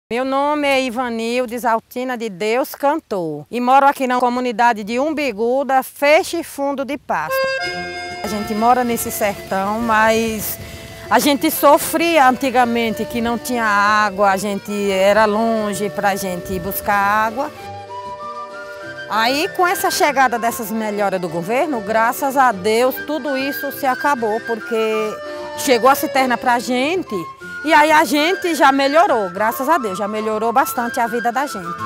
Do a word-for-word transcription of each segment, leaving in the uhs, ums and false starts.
Meu nome é Ivanildes Altina de Deus Cantor e moro aqui na comunidade de Umbiguda, Feixe Fundo de Pasto. A gente mora nesse sertão, mas a gente sofria antigamente que não tinha água, a gente era longe para a gente ir buscar água. Aí, com essa chegada dessas melhoras do governo, graças a Deus, tudo isso se acabou, porque chegou a cisterna para a gente. E aí a gente já melhorou, graças a Deus, já melhorou bastante a vida da gente.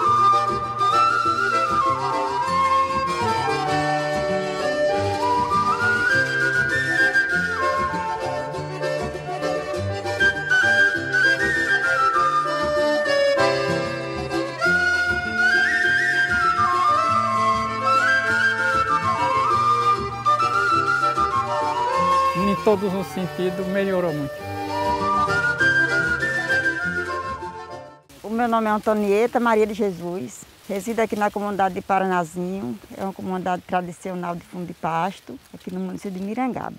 Em todos os sentidos, melhorou muito. O meu nome é Antonieta Maria de Jesus, resido aqui na comunidade de Paranazinho, é uma comunidade tradicional de Fundo de Pasto, aqui no município de Mirangaba.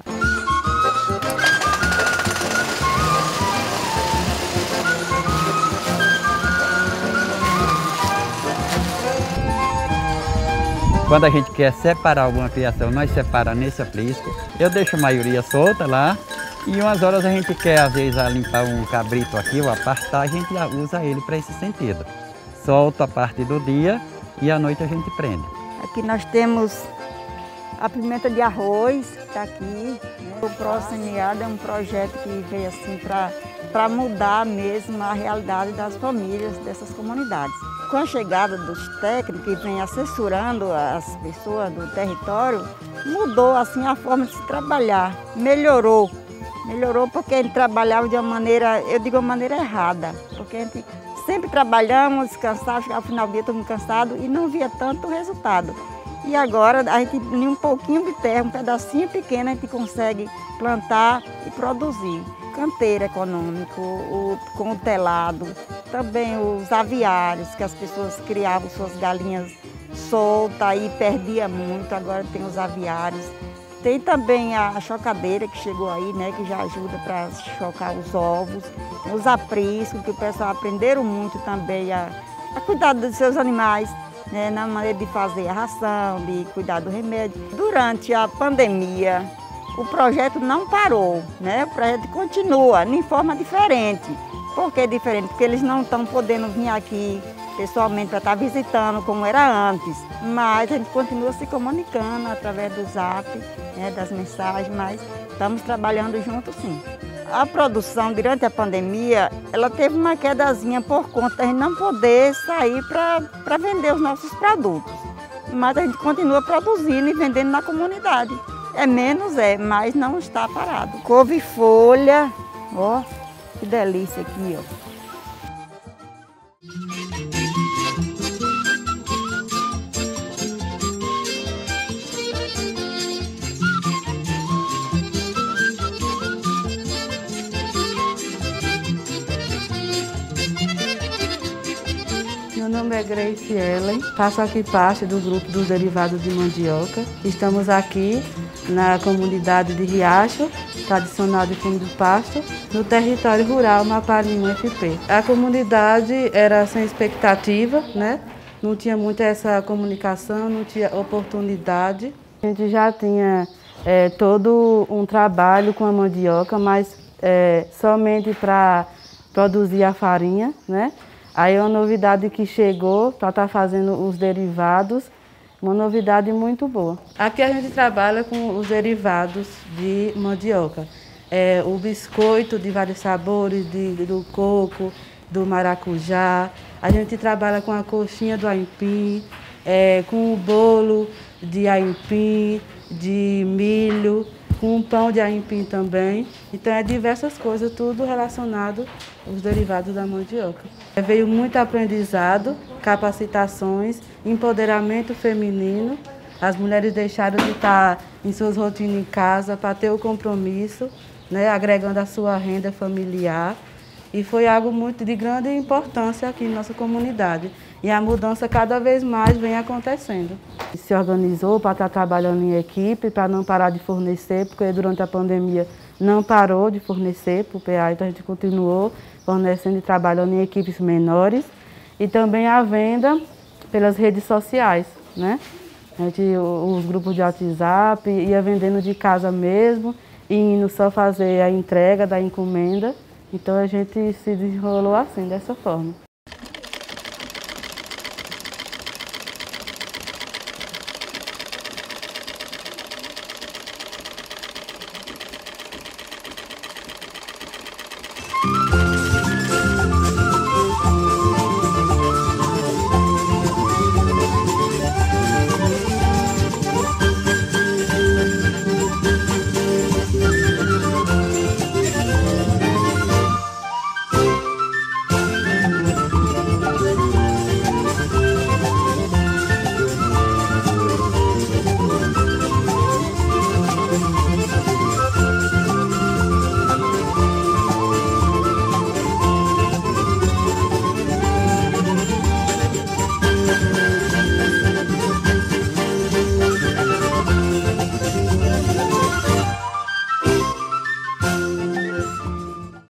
Quando a gente quer separar alguma criação, nós separamos nesse aprisco. Eu deixo a maioria solta lá e umas horas a gente quer, às vezes, limpar um cabrito aqui ou apartar, a gente usa ele para esse sentido. Solta a parte do dia e à noite a gente prende. Aqui nós temos a pimenta de arroz, que está aqui. Né? O Pró-Semeado é um projeto que veio assim para mudar mesmo a realidade das famílias dessas comunidades. Com a chegada dos técnicos que vem assessorando as pessoas do território, mudou assim a forma de se trabalhar, melhorou. Melhorou porque a gente trabalhava de uma maneira, eu digo uma maneira errada, porque a gente sempre trabalhamos, cansados, chegava ao final do dia todo mundo cansado e não via tanto resultado. E agora a gente, em um pouquinho de terra, um pedacinho pequeno, a gente consegue plantar e produzir. Canteiro econômico, o, com o telado, também os aviários, que as pessoas criavam suas galinhas soltas e perdia muito, agora tem os aviários. Tem também a chocadeira que chegou aí, né, que já ajuda para chocar os ovos. Os apriscos, que o pessoal aprenderam muito também a, a cuidar dos seus animais, né, na maneira de fazer a ração, de cuidar do remédio. Durante a pandemia, o projeto não parou, né? O projeto continua, em forma diferente. Por que diferente? Porque eles não estão podendo vir aqui pessoalmente para estar visitando como era antes. Mas a gente continua se comunicando através do zap, né, das mensagens, mas estamos trabalhando juntos sim. A produção durante a pandemia, ela teve uma quedazinha por conta de a gente não poder sair para vender os nossos produtos. Mas a gente continua produzindo e vendendo na comunidade. É menos, é, mas não está parado. Couve-folha, ó, que delícia aqui, ó. Meu nome é Grace Ellen, faço aqui parte do grupo dos derivados de mandioca. Estamos aqui na comunidade de Riacho, tradicional de Fundo de Pasto, no território rural Mapalinho F P. A comunidade era sem expectativa, né? Não tinha muita essa comunicação, não tinha oportunidade. A gente já tinha é, todo um trabalho com a mandioca, mas é, somente para produzir a farinha, né? Aí uma novidade que chegou para estar fazendo os derivados, uma novidade muito boa. Aqui a gente trabalha com os derivados de mandioca. É, o biscoito de vários sabores, de, do coco, do maracujá. A gente trabalha com a coxinha do aipim, é, com o bolo de aipim, de milho, com o pão de aipim também. Então é diversas coisas, tudo relacionado aos derivados da mandioca. Veio muito aprendizado, capacitações, empoderamento feminino. As mulheres deixaram de estar em suas rotinas em casa para ter o compromisso, né, agregando a sua renda familiar. E foi algo muito de grande importância aqui em nossa comunidade. E a mudança cada vez mais vem acontecendo. Se organizou para estar trabalhando em equipe, para não parar de fornecer, porque durante a pandemia não parou de fornecer para o P A, então a gente continuou fornecendo e trabalhando em equipes menores. E também a venda pelas redes sociais, né? A gente, os grupos de WhatsApp, ia vendendo de casa mesmo, e indo só fazer a entrega da encomenda. Então a gente se desenrolou assim, dessa forma.